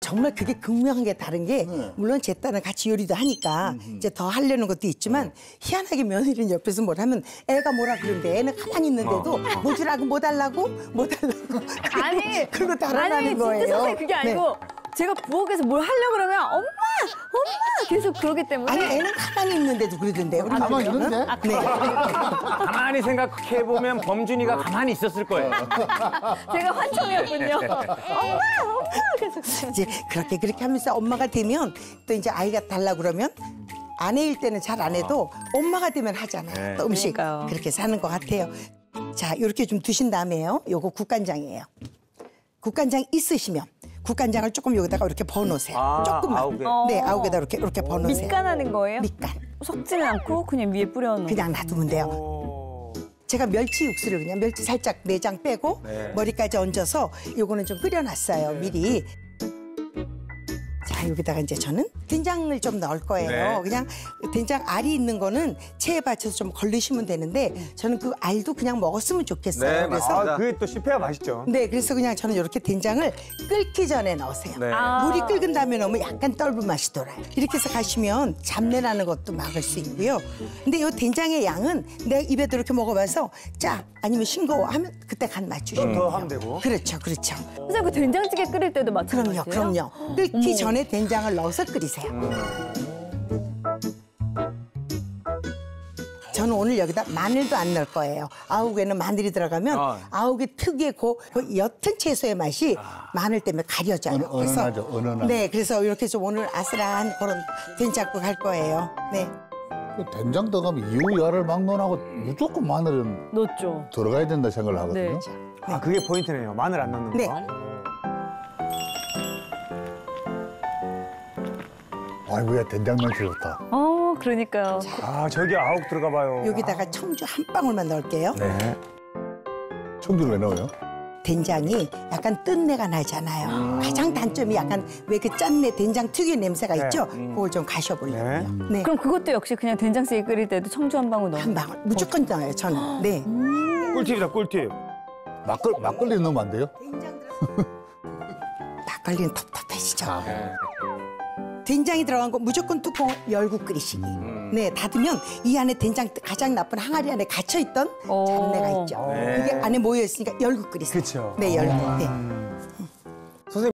정말 그게 극명하게 다른 게 물론 제 딸은 같이 요리도 하니까 이제 더 하려는 것도 있지만 희한하게 며느리는 옆에서 뭘 하면 애가 뭐라 그러는데 애는 가만히 있는데도 뭐 주라고 뭐 달라고 아니 그리고 달아나는 거예요. 진짜 선생님 그게 아니고 제가 부엌에서 뭘 하려고 그러면 엄마 계속 그러기 때문에 아니 애는 가만히 있는데도 그러던데요. 가만히 있는데? 네. 가만히 생각해보면 범준이가 가만히 있었을 거예요. 제가 환청이었군요. 엄마 계속 이제 그렇게 하면서 엄마가 되면 또 이제 아이가 달라고 그러면 아내일 때는 잘 안 해도 엄마가 되면 하잖아요. 네. 또 음식 그러니까요. 그렇게 사는 것 같아요. 자, 이렇게 좀 두신 다음에요. 요거 국간장이에요. 국간장 있으시면 국간장을 조금 여기다가 이렇게 버놓으세요. 조금만. 아욱에. 네, 아욱에다 이렇게 버놓으세요. 밑간하는 거예요? 밑간. 섞지는 않고 그냥 위에 뿌려놓는. 그냥 놔두면 돼요. 제가 멸치 육수를 그냥 멸치 살짝 내장 빼고 머리까지 얹어서 요거는 좀 끓여놨어요. 미리. 자, 여기다가 이제 저는 된장을 좀 넣을 거예요. 네. 그냥 된장 알이 있는 거는 체에 받쳐서 좀 걸리시면 되는데 저는 그 알도 그냥 먹었으면 좋겠어요. 네, 그래서 그게 또 씹혀야 맛있죠. 네, 그래서 그냥 저는 이렇게 된장을 끓기 전에 넣으세요. 네. 물이 끓은 다음에 넣으면 약간 떫은 맛이 돌아요. 이렇게 해서 가시면 잡내 나는 것도 막을 수 있고요. 근데 이 된장의 양은 내가 입에도 이렇게 먹어봐서 짜 아니면 싱거워 하면 그때 간 맞추시면 돼요. 더 하면 되고. 그렇죠, 그렇죠. 선생님 그 된장찌개 끓일 때도 마찬가지예요? 그럼요. 끓기 전에 된장을 넣어서 끓이세요. 저는 오늘 여기다 마늘도 안 넣을 거예요. 아욱에는 마늘이 들어가면 아욱의 특유의 그 옅은 채소의 맛이 마늘 때문에 가려져요. 은은하죠, 은은하죠. 네, 그래서 이렇게 좀 오늘 아슬한 그런 된장국 할 거예요. 네. 된장 들어가면 이유야를 막론하고 무조건 마늘은 넣었죠. 들어가야 된다 생각을 하거든요. 네. 아, 그게 포인트네요. 마늘 안 넣는 네. 거. 아이고야 된장냄새 좋다. 그러니까요. 아, 저기 아욱 들어가 봐요. 여기다가 청주 한 방울만 넣을게요. 네. 청주를 왜 넣어요? 된장이 약간 뜬내가 나잖아요. 가장 단점이 약간 왜 그 짠내 된장 특유의 냄새가 있죠? 그걸 좀 가셔보려고요. 네. 그럼 그것도 역시 그냥 된장찌개 끓일 때도 청주 한 방울 넣어. 한 방울 무조건 넣어요, 저는. 네. 꿀팁이다, 꿀팁. 막걸리 넣으면 안 돼요? 막걸리는 텁텁해지죠. 된장이 들어간 거 무조건 뚜껑 열고 끓이시기. 네, 닫으면 이 안에 된장 가장 나쁜 항아리 안에 갇혀있던 잡내가 있죠. 이게 안에 모여있으니까 열고 끓이세요. 그쵸. 네, 열고. 네.